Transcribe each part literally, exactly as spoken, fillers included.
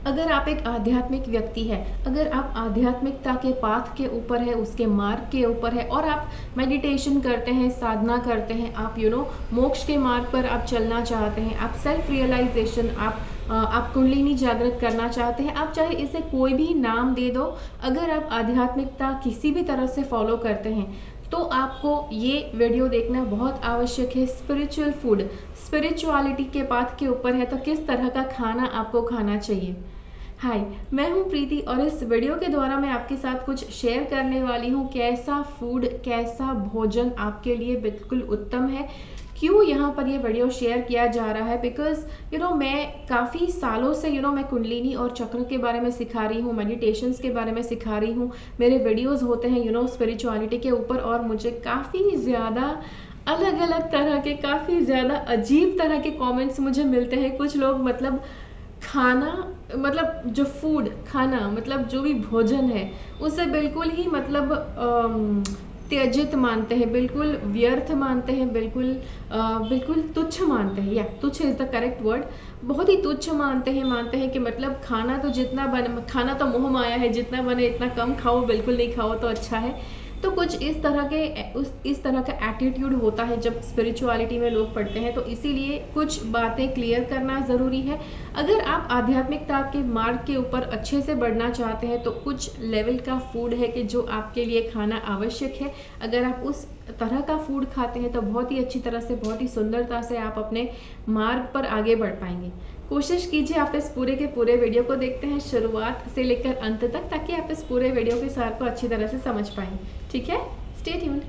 अगर आप एक आध्यात्मिक व्यक्ति है, अगर आप आध्यात्मिकता के पाथ के ऊपर है, उसके मार्ग के ऊपर है और आप मेडिटेशन करते हैं, साधना करते हैं, आप यू नो मोक्ष के मार्ग पर आप चलना चाहते हैं, आप सेल्फ रियलाइजेशन, आप आप कुंडलिनी जागृत करना चाहते हैं, आप चाहे इसे कोई भी नाम दे दो, अगर आप आध्यात्मिकता किसी भी तरह से फॉलो करते हैं तो आपको ये वीडियो देखना बहुत आवश्यक है। स्पिरिचुअल फूड, स्पिरिचुअलिटी के पाथ के ऊपर है तो किस तरह का खाना आपको खाना चाहिए। हाय, मैं हूं प्रीति और इस वीडियो के द्वारा मैं आपके साथ कुछ शेयर करने वाली हूं, कैसा फूड, कैसा भोजन आपके लिए बिल्कुल उत्तम है। क्यों यहाँ पर ये वीडियो शेयर किया जा रहा है, बिकॉज यू नो मैं काफ़ी सालों से यू नो मैं कुंडलिनी और चक्र के बारे में सिखा रही हूँ, मेडिटेशंस के बारे में सिखा रही हूँ, मेरे वीडियोस होते हैं यू नो स्पिरिचुअलिटी के ऊपर और मुझे काफ़ी ज़्यादा अलग अलग तरह के, काफ़ी ज़्यादा अजीब तरह के कमेंट्स मुझे मिलते हैं। कुछ लोग मतलब खाना मतलब जो फूड, खाना मतलब जो भी भोजन है उसे बिल्कुल ही मतलब अम, त्यजित मानते हैं, बिल्कुल व्यर्थ मानते हैं, बिल्कुल आ, बिल्कुल तुच्छ मानते हैं, या तुच्छ इज़ द करेक्ट वर्ड। बहुत ही तुच्छ मानते हैं मानते हैं कि मतलब खाना तो जितना बने, खाना तो मोह माया है, जितना बने इतना कम खाओ, बिल्कुल नहीं खाओ तो अच्छा है। तो कुछ इस तरह के उस इस तरह का एटीट्यूड होता है जब स्पिरिचुअलिटी में लोग पढ़ते हैं, तो इसीलिए कुछ बातें क्लियर करना ज़रूरी है। अगर आप आध्यात्मिकता के मार्ग के ऊपर अच्छे से बढ़ना चाहते हैं तो कुछ लेवल का फूड है कि जो आपके लिए खाना आवश्यक है। अगर आप उस तरह का फूड खाते हैं तो बहुत ही अच्छी तरह से, बहुत ही सुंदरता से आप अपने मार्ग पर आगे बढ़ पाएंगे। कोशिश कीजिए आप इस पूरे के पूरे वीडियो को देखते हैं शुरुआत से लेकर अंत तक, ताकि आप इस पूरे वीडियो के सार को अच्छी तरह से समझ पाएं। ठीक है, स्टे ट्यून्ड।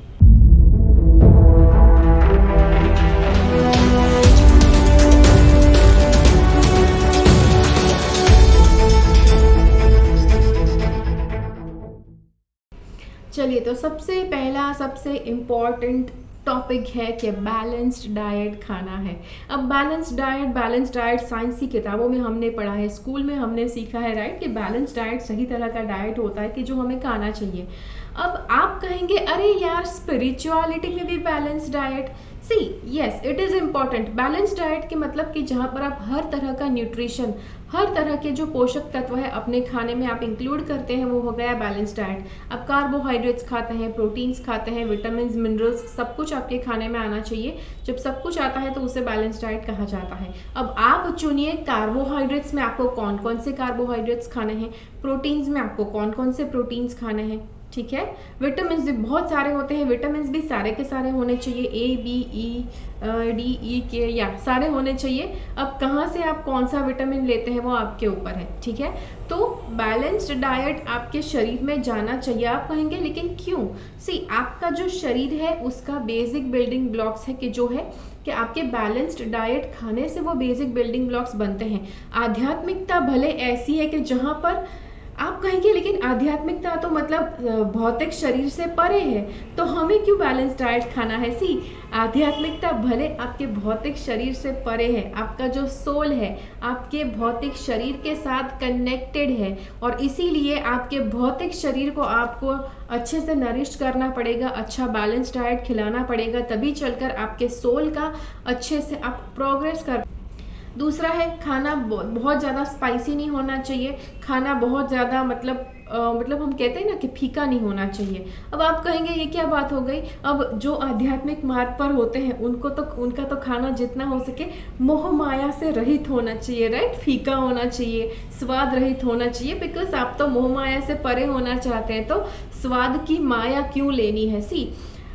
चलिए, तो सबसे पहला सबसे इम्पॉर्टेंट टॉपिक है कि बैलेंस्ड डाइट खाना है। अब balanced diet balanced diet science की किताबों में हमने पढ़ा है, स्कूल में हमने सीखा है, राइट, कि बैलेंस्ड डाइट सही तरह का डाइट होता है कि जो हमें खाना चाहिए। अब आप कहेंगे अरे यार स्पिरिचुअलिटी में भी balanced diet, see yes it is important. Balanced diet के मतलब कि जहाँ पर आप हर तरह का न्यूट्रिशन, हर तरह के जो पोषक तत्व है अपने खाने में आप इंक्लूड करते हैं, वो हो गया बैलेंस्ड डाइट। आप कार्बोहाइड्रेट्स खाते हैं, प्रोटीन्स खाते हैं, विटामिन मिनरल्स, सब कुछ आपके खाने में आना चाहिए। जब सब कुछ आता है तो उसे बैलेंस्ड डाइट कहा जाता है। अब आप चुनिए कार्बोहाइड्रेट्स में आपको कौन कौन से कार्बोहाइड्रेट्स खाने हैं, प्रोटीन्स में आपको कौन कौन से प्रोटीन्स खाने हैं, ठीक है। विटामिन भी बहुत सारे होते हैं, विटामिन भी सारे के सारे होने चाहिए, A B E D E के, या सारे होने चाहिए। अब कहाँ से आप कौन सा विटामिन लेते हैं वो आपके ऊपर है, ठीक है। तो बैलेंस्ड डाइट आपके शरीर में जाना चाहिए। आप कहेंगे लेकिन क्यों? सी आपका जो शरीर है उसका बेसिक बिल्डिंग ब्लॉक्स है कि जो है कि आपके बैलेंस्ड डाइट खाने से वो बेसिक बिल्डिंग ब्लॉक्स बनते हैं। आध्यात्मिकता भले ऐसी है कि जहाँ पर आप कहेंगे लेकिन आध्यात्मिकता तो मतलब भौतिक शरीर से परे है, तो हमें क्यों बैलेंस डाइट खाना है? सी आध्यात्मिकता भले आपके भौतिक शरीर से परे है, आपका जो सोल है आपके भौतिक शरीर के साथ कनेक्टेड है, और इसीलिए आपके भौतिक शरीर को आपको अच्छे से नरिश करना पड़ेगा, अच्छा बैलेंस डाइट खिलाना पड़ेगा, तभी चलकर आपके सोल का अच्छे से आप प्रोग्रेस कर। दूसरा है खाना बहुत ज़्यादा स्पाइसी नहीं होना चाहिए, खाना बहुत ज़्यादा मतलब आ, मतलब हम कहते हैं ना कि फीका नहीं होना चाहिए। अब आप कहेंगे ये क्या बात हो गई? अब जो आध्यात्मिक मार्ग पर होते हैं उनको तो उनका तो खाना जितना हो सके मोह माया से रहित होना चाहिए, राइट, फीका होना चाहिए, स्वाद रहित होना चाहिए, बिकॉज आप तो मोह माया से परे होना चाहते हैं, तो स्वाद की माया क्यों लेनी है? सी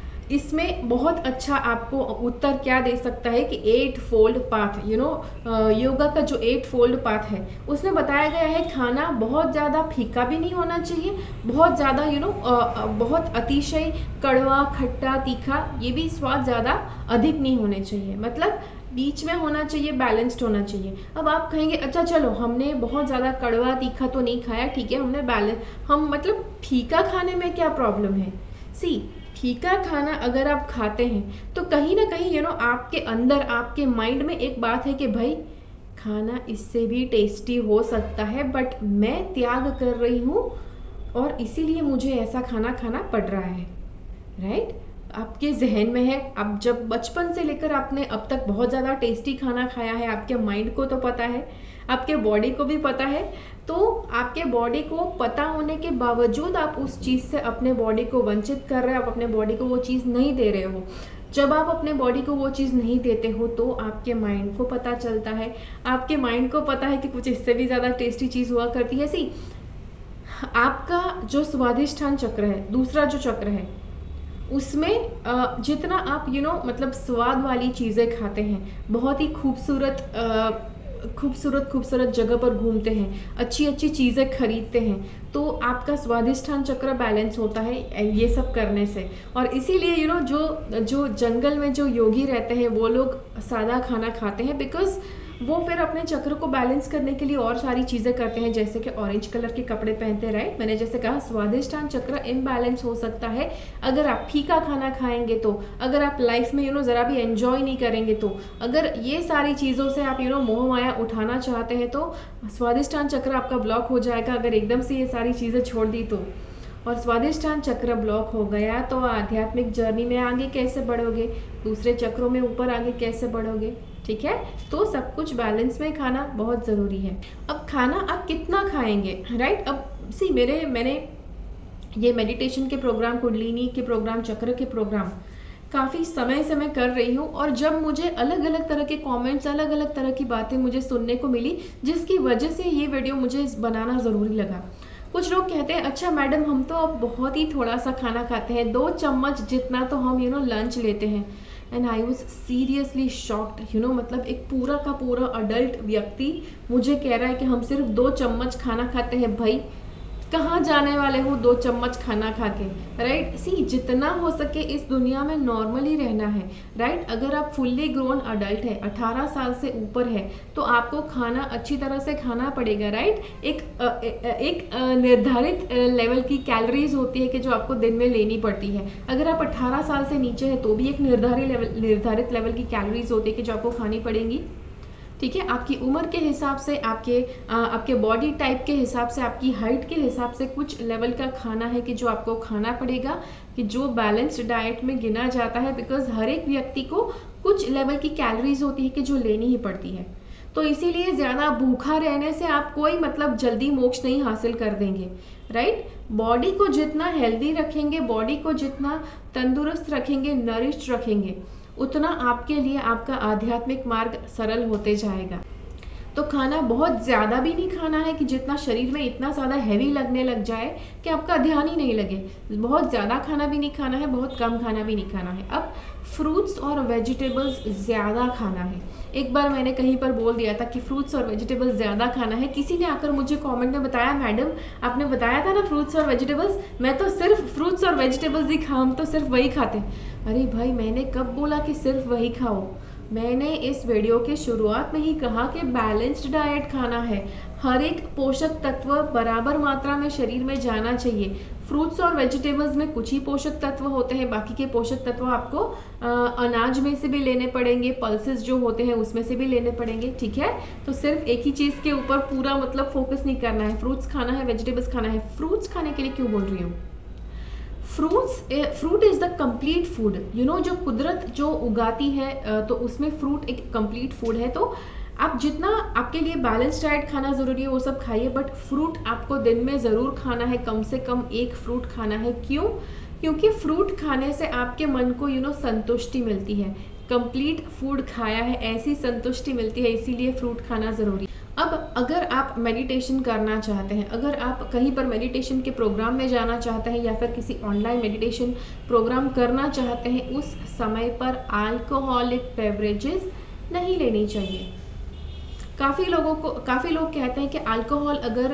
इसमें बहुत अच्छा आपको उत्तर क्या दे सकता है कि eightfold path, you know yoga का जो एट फोल्ड पाथ है उसमें बताया गया है खाना बहुत ज़्यादा फीका भी नहीं होना चाहिए, बहुत ज़्यादा यू नो बहुत अतिशय कड़वा, खट्टा, तीखा, ये भी स्वाद ज़्यादा अधिक नहीं होने चाहिए, मतलब बीच में होना चाहिए, बैलेंस्ड होना चाहिए। अब आप कहेंगे अच्छा चलो हमने बहुत ज़्यादा कड़वा तीखा तो नहीं खाया, ठीक है, हमने बैलेंस, हम मतलब फीका खाने में क्या प्रॉब्लम है? सी फीका खाना अगर आप खाते हैं तो कहीं ना कहीं यू नो आपके अंदर, आपके माइंड में एक बात है कि भाई खाना इससे भी टेस्टी हो सकता है, बट मैं त्याग कर रही हूँ और इसीलिए मुझे ऐसा खाना खाना पड़ रहा है, राइट। आपके जहन में है। अब जब बचपन से लेकर आपने अब तक बहुत ज़्यादा टेस्टी खाना खाया है, आपके माइंड को तो पता है, आपके बॉडी को भी पता है, तो आपके बॉडी को पता होने के बावजूद आप उस चीज़ से अपने बॉडी को वंचित कर रहे हो, आप अपने बॉडी को वो चीज़ नहीं दे रहे हो। जब आप अपने बॉडी को वो चीज़ नहीं देते हो तो आपके माइंड को पता चलता है, आपके माइंड को पता है कि कुछ इससे भी ज़्यादा टेस्टी चीज़ हुआ करती है। सी आपका जो स्वादिष्ठान चक्र है, दूसरा जो चक्र है, उसमें जितना आप यू नो मतलब स्वाद वाली चीज़ें खाते हैं, बहुत ही खूबसूरत खूबसूरत खूबसूरत जगह पर घूमते हैं, अच्छी अच्छी चीज़ें खरीदते हैं, तो आपका स्वादिष्ठान चक्र बैलेंस होता है ये सब करने से। और इसीलिए यू नो जो जो जंगल में जो योगी रहते हैं वो लोग सादा खाना खाते हैं, बिकॉज वो फिर अपने चक्र को बैलेंस करने के लिए और सारी चीज़ें करते हैं, जैसे कि ऑरेंज कलर के कपड़े पहनते हैं, राइट। मैंने जैसे कहा स्वादिष्ठान चक्र इम्बैलेंस हो सकता है अगर आप फीका खाना खाएंगे तो, अगर आप लाइफ में यू नो ज़रा भी एंजॉय नहीं करेंगे तो, अगर ये सारी चीज़ों से आप यू नो मोह माया उठाना चाहते हैं तो स्वादिष्ठान चक्र आपका ब्लॉक हो जाएगा, अगर एकदम से ये सारी चीज़ें छोड़ दी तो। और स्वादिष्ठान चक्र ब्लॉक हो गया तो आध्यात्मिक जर्नी में आगे कैसे बढ़ोगे, दूसरे चक्रों में ऊपर आगे कैसे बढ़ोगे, ठीक है। तो सब कुछ बैलेंस में खाना बहुत ज़रूरी है। अब खाना आप कितना खाएंगे, राइट। अब सी मेरे मैंने ये मेडिटेशन के प्रोग्राम, कुंडलिनी के प्रोग्राम, चक्र के प्रोग्राम काफ़ी समय से मैं कर रही हूँ, और जब मुझे अलग अलग तरह के कमेंट्स, अलग अलग तरह की बातें मुझे सुनने को मिली, जिसकी वजह से ये वीडियो मुझे बनाना ज़रूरी लगा। कुछ लोग कहते हैं अच्छा मैडम हम तो अब बहुत ही थोड़ा सा खाना खाते हैं, दो चम्मच जितना तो हम यू नो लंच लेते हैं। And I was seriously shocked, you know मतलब एक पूरा का पूरा अडल्ट व्यक्ति मुझे कह रहा है कि हम सिर्फ दो चम्मच खाना खाते हैं। भाई कहाँ जाने वाले हो दो चम्मच खाना खा के, राइट। सी जितना हो सके इस दुनिया में नॉर्मली रहना है, राइट। अगर आप फुल्ली ग्रोन अडल्ट है, अठारह साल से ऊपर है, तो आपको खाना अच्छी तरह से खाना पड़ेगा, राइट। एक एक निर्धारित लेवल की कैलोरीज होती है कि जो आपको दिन में लेनी पड़ती है। अगर आप अठारह साल से नीचे है तो भी एक निर्धारित लेवल निर्धारित लेवल की कैलोरीज होती है कि जो आपको खानी पड़ेंगी, ठीक है। आपकी उम्र के हिसाब से, आपके आ, आपके बॉडी टाइप के हिसाब से, आपकी हाइट के हिसाब से कुछ लेवल का खाना है कि जो आपको खाना पड़ेगा, कि जो बैलेंस्ड डाइट में गिना जाता है, बिकॉज हर एक व्यक्ति को कुछ लेवल की कैलोरीज होती है कि जो लेनी ही पड़ती है। तो इसीलिए ज़्यादा भूखा रहने से आप कोई मतलब जल्दी मोक्ष नहीं हासिल कर देंगे, राइट। बॉडी को जितना हेल्दी रखेंगे, बॉडी को जितना तंदुरुस्त रखेंगे, नरिश्ड रखेंगे, उतना आपके लिए आपका आध्यात्मिक मार्ग सरल होते जाएगा। तो खाना बहुत ज़्यादा भी नहीं खाना है कि जितना शरीर में इतना ज़्यादा हैवी लगने लग जाए कि आपका ध्यान ही नहीं लगे। बहुत ज़्यादा खाना भी नहीं खाना है, बहुत कम खाना भी नहीं खाना है। अब फ्रूट्स और वेजिटेबल्स ज़्यादा खाना है। एक बार मैंने कहीं पर बोल दिया था कि फ्रूट्स और वेजिटेबल्स ज़्यादा खाना है, किसी ने आकर मुझे कमेंट में बताया मैडम आपने बताया था ना फ्रूट्स और वेजिटेबल्स, मैं तो सिर्फ फ्रूट्स और वेजिटेबल्स ही खा हम तो सिर्फ वही खाते। अरे भाई मैंने कब बोला कि सिर्फ वही खाओ, मैंने इस वीडियो के शुरुआत में ही कहा कि बैलेंस्ड डाइट खाना है, हर एक पोषक तत्व बराबर मात्रा में शरीर में जाना चाहिए। फ्रूट्स और वेजिटेबल्स में कुछ ही पोषक तत्व होते हैं, बाकी के पोषक तत्व आपको आ, अनाज में से भी लेने पड़ेंगे, पल्सेस जो होते हैं उसमें से भी लेने पड़ेंगे, ठीक है। तो सिर्फ एक ही चीज़ के ऊपर पूरा मतलब फोकस नहीं करना है, फ्रूट्स खाना है, वेजिटेबल्स खाना है। फ्रूट्स खाने के लिए क्यों बोल रही हूँ, fruits fruit is the complete food, you know जो कुदरत जो उगाती है तो उसमें फ्रूट एक कंप्लीट फूड है। तो आप जितना आपके लिए बैलेंस डाइट खाना ज़रूरी है वो सब खाइए, बट फ्रूट आपको दिन में ज़रूर खाना है, कम से कम एक फ्रूट खाना है। क्यों? क्योंकि फ्रूट खाने से आपके मन को यू नो संतुष्टि मिलती है, कंप्लीट फूड खाया है ऐसी संतुष्टि मिलती है, इसीलिए फ्रूट खाना ज़रूरी। अब अगर आप मेडिटेशन करना चाहते हैं, अगर आप कहीं पर मेडिटेशन के प्रोग्राम में जाना चाहते हैं या फिर किसी ऑनलाइन मेडिटेशन प्रोग्राम करना चाहते हैं, उस समय पर अल्कोहलिक बेवरेजेस नहीं लेनी चाहिए। काफ़ी लोगों को काफ़ी लोग कहते हैं कि अल्कोहल अगर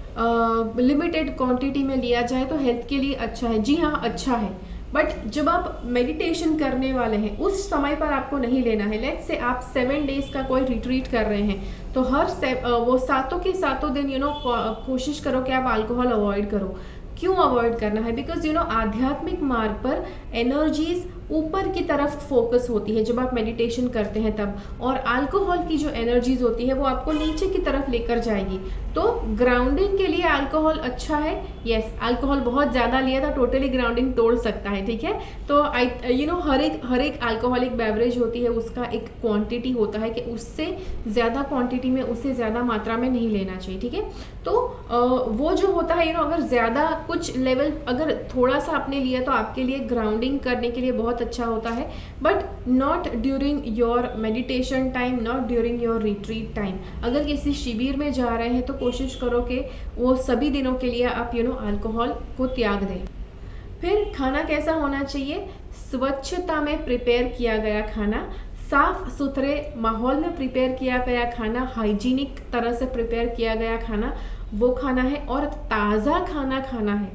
लिमिटेड क्वांटिटी में लिया जाए तो हेल्थ के लिए अच्छा है। जी हाँ अच्छा है, बट जब आप मेडिटेशन करने वाले हैं उस समय पर आपको नहीं लेना है। लेट्स से आप सेवन डेज का कोई रिट्रीट कर रहे हैं तो हर से वो सातों के सातों दिन यू नो कोशिश करो कि आप अल्कोहल अवॉइड करो। क्यों अवॉइड करना है? बिकॉज यू नो आध्यात्मिक मार्ग पर एनर्जीज ऊपर की तरफ फोकस होती है जब आप मेडिटेशन करते हैं तब, और अल्कोहल की जो एनर्जीज होती है वो आपको नीचे की तरफ लेकर जाएगी। तो ग्राउंडिंग के लिए अल्कोहल अच्छा है। यस, अल्कोहल बहुत ज़्यादा लिया तो टोटली ग्राउंडिंग तोड़ सकता है, ठीक है। तो आई यू नो हर एक हर एक अल्कोहलिक बेवरेज होती है, उसका एक क्वांटिटी होता है कि उससे ज़्यादा क्वांटिटी में, उससे ज़्यादा मात्रा में नहीं लेना चाहिए, ठीक है। तो आ, वो जो होता है यू नो अगर ज़्यादा कुछ लेवल अगर थोड़ा सा आपने लिया तो आपके लिए ग्राउंडिंग करने के लिए बहुत अच्छा होता है, but not during your meditation time, not during your retreat time. अगर किसी शिविर में जा रहे हैं तो कोशिश करो कि वो सभी दिनों के लिए आप यू नो अल्कोहल को त्याग दें। फिर खाना कैसा होना चाहिए? स्वच्छता में प्रिपेयर किया गया खाना, साफ सुथरे माहौल में प्रिपेयर किया गया खाना, हाइजीनिक तरह से प्रिपेयर किया गया खाना, वो खाना है, और ताज़ा खाना खाना है,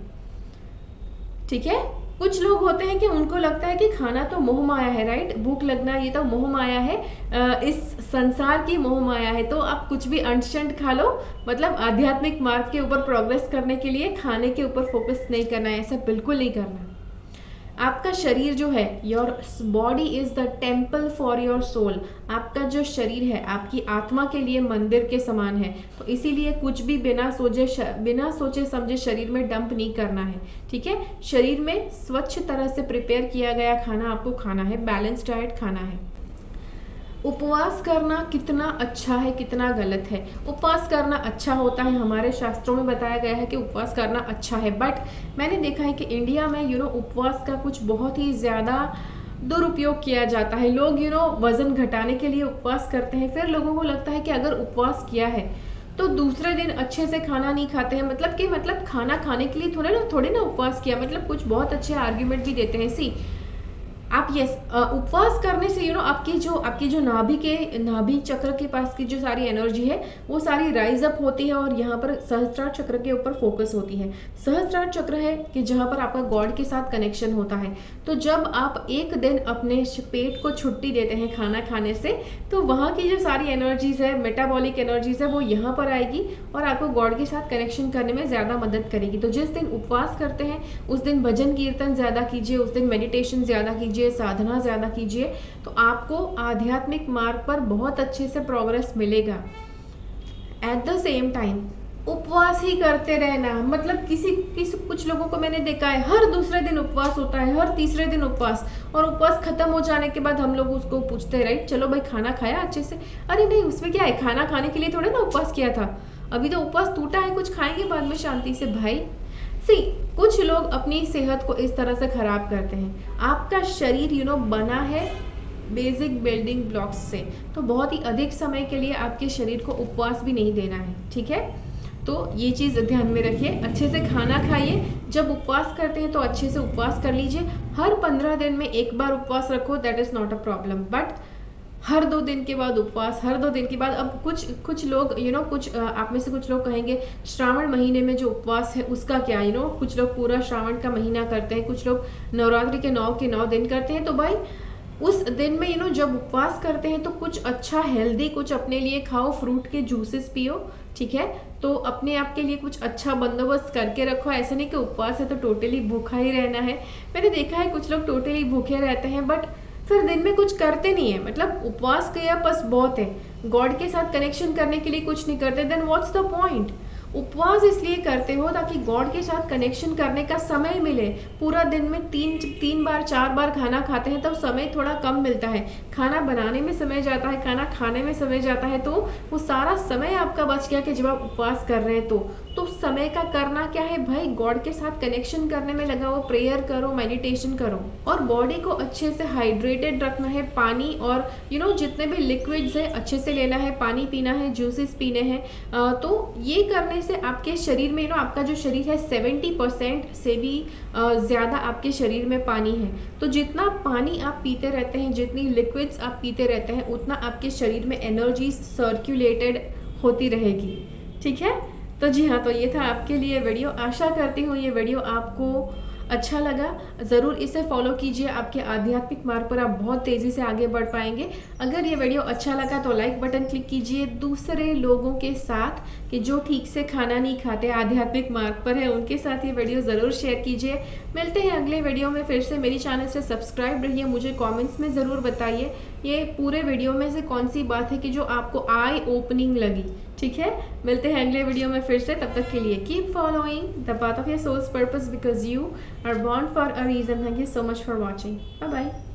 ठीक है। कुछ लोग होते हैं कि उनको लगता है कि खाना तो मोह माया है, राइट, भूख लगना ये तो मोह माया है, इस संसार की मोह माया है, तो आप कुछ भी अंशंट खा लो, मतलब आध्यात्मिक मार्ग के ऊपर प्रोग्रेस करने के लिए खाने के ऊपर फोकस नहीं करना है, ऐसा बिल्कुल नहीं करना। आपका शरीर जो है, your body is the temple for your soul, आपका जो शरीर है आपकी आत्मा के लिए मंदिर के समान है, तो इसीलिए कुछ भी बिना सोचे बिना सोचे समझे शरीर में डंप नहीं करना है, ठीक है। शरीर में स्वच्छ तरह से प्रिपेयर किया गया खाना आपको खाना है, बैलेंस डाइट खाना है। उपवास करना कितना अच्छा है, कितना गलत है? उपवास करना अच्छा होता है, हमारे शास्त्रों में बताया गया है कि उपवास करना अच्छा है, बट मैंने देखा है कि इंडिया में यू नो उपवास का कुछ बहुत ही ज़्यादा दुरुपयोग किया जाता है। लोग यू नो वज़न घटाने के लिए उपवास करते हैं, फिर लोगों को लगता है कि अगर उपवास किया है तो दूसरे दिन अच्छे से खाना नहीं खाते हैं, मतलब कि मतलब खाना खाने के लिए थोड़े ना थोड़े ना उपवास किया, मतलब कुछ बहुत अच्छे आर्ग्यूमेंट भी देते हैं। सी आप यस उपवास करने से यू नो आपकी जो आपकी जो नाभि के नाभि चक्र के पास की जो सारी एनर्जी है वो सारी राइज अप होती है, और यहाँ पर सहस्त्रार चक्र के ऊपर फोकस होती है। सहस्त्रार चक्र है कि जहाँ पर आपका गॉड के साथ कनेक्शन होता है। तो जब आप एक दिन अपने पेट को छुट्टी देते हैं खाना खाने से, तो वहाँ की जो सारी एनर्जीज है, मेटाबॉलिक एनर्जीज है, वो यहाँ पर आएगी और आपको गॉड के साथ कनेक्शन करने में ज़्यादा मदद करेगी। तो जिस दिन उपवास करते हैं उस दिन भजन कीर्तन ज़्यादा कीजिए, उस दिन मेडिटेशन ज़्यादा कीजिए, साधना ज़्यादा कीजिए, तो आपको आध्यात्मिक मार्ग पर बहुत अच्छे से प्रोग्रेस मिलेगा। एट द सेम टाइम उपवास ही करते रहना, मतलब किसी किसी कुछ लोगों को मैंने देखा है हर दूसरे दिन उपवास होता है, हर तीसरे दिन उपवास, और उपवास खत्म हो जाने के बाद हम लोग उसको पूछते हैं, राइट, चलो भाई खाना खाया अच्छे से? अरे नहीं, उसमें क्या है, खाना खाने के लिए थोड़े ना उपवास किया था, अभी तो उपवास टूटा है, कुछ खाएंगे बाद में शांति से। भाई सी कुछ लोग अपनी सेहत को इस तरह से खराब करते हैं। आपका शरीर यू नो बना है बेसिक बिल्डिंग ब्लॉक्स से, तो बहुत ही अधिक समय के लिए आपके शरीर को उपवास भी नहीं देना है, ठीक है। तो ये चीज़ ध्यान में रखिए, अच्छे से खाना खाइए। जब उपवास करते हैं तो अच्छे से उपवास कर लीजिए। हर पंद्रह दिन में एक बार उपवास रखो, that is not a problem, but हर दो दिन के बाद उपवास, हर दो दिन के बाद। अब कुछ कुछ लोग यू you नो know, कुछ आप में से कुछ लोग कहेंगे श्रावण महीने में जो उपवास है उसका क्या, यू you नो know, कुछ लोग पूरा श्रावण का महीना करते हैं, कुछ लोग नवरात्रि के नौ के नौ दिन करते हैं। तो भाई उस दिन में यू you नो know, जब उपवास करते हैं तो कुछ अच्छा हेल्दी कुछ अपने लिए खाओ, फ्रूट के जूसेस पियो, ठीक है। तो अपने आप के लिए कुछ अच्छा बंदोबस्त करके रखो। ऐसा नहीं कि उपवास है तो टोटली भूखा ही रहना है। मैंने देखा है कुछ लोग टोटली भूखे रहते हैं बट फिर दिन में कुछ करते नहीं है, मतलब उपवास किया बस बहुत है, गॉड के साथ कनेक्शन करने के लिए कुछ नहीं करते, देन व्हाट्स द पॉइंट। उपवास इसलिए करते हो ताकि गॉड के साथ कनेक्शन करने का समय मिले। पूरा दिन में तीन तीन बार चार बार खाना खाते हैं तब समय थोड़ा कम मिलता है, खाना बनाने में समय जाता है, खाना खाने में समय जाता है, तो वो सारा समय आपका बच गया कि जब आप उपवास कर रहे हैं तो तो समय का करना क्या है भाई, गॉड के साथ कनेक्शन करने में लगा हो, प्रेयर करो, मेडिटेशन करो, और बॉडी को अच्छे से हाइड्रेटेड रखना है। पानी और यू नो जितने भी लिक्विड्स है अच्छे से लेना है, पानी पीना है, जूसेस पीने हैं। तो ये करने से आपके शरीर में यू नो आपका जो शरीर है सेवेंटी परसेंट से भी ज़्यादा आपके शरीर में पानी है। तो जितना पानी आप पीते रहते हैं, जितनी लिक्विड्स आप पीते रहते हैं, उतना आपके शरीर में एनर्जी सर्कुलेटेड होती रहेगी, ठीक है। तो जी हाँ, तो ये था आपके लिए वीडियो। आशा करती हूँ ये वीडियो आपको अच्छा लगा ज़रूर इसे फॉलो कीजिए, आपके आध्यात्मिक मार्ग पर आप बहुत तेज़ी से आगे बढ़ पाएंगे। अगर ये वीडियो अच्छा लगा तो लाइक बटन क्लिक कीजिए, दूसरे लोगों के साथ कि जो ठीक से खाना नहीं खाते, आध्यात्मिक मार्ग पर है, उनके साथ ये वीडियो ज़रूर शेयर कीजिए। मिलते हैं अगले वीडियो में फिर से। मेरी चैनल से सब्सक्राइब रहिए, मुझे कॉमेंट्स में ज़रूर बताइए ये पूरे वीडियो में से कौन सी बात है कि जो आपको आई ओपनिंग लगी। ठीक है, मिलते हैं अगले वीडियो में फिर से। तब तक के लिए keep following the path of your soul's purpose because you are born for a reason. Thank you so much for watching. Bye bye.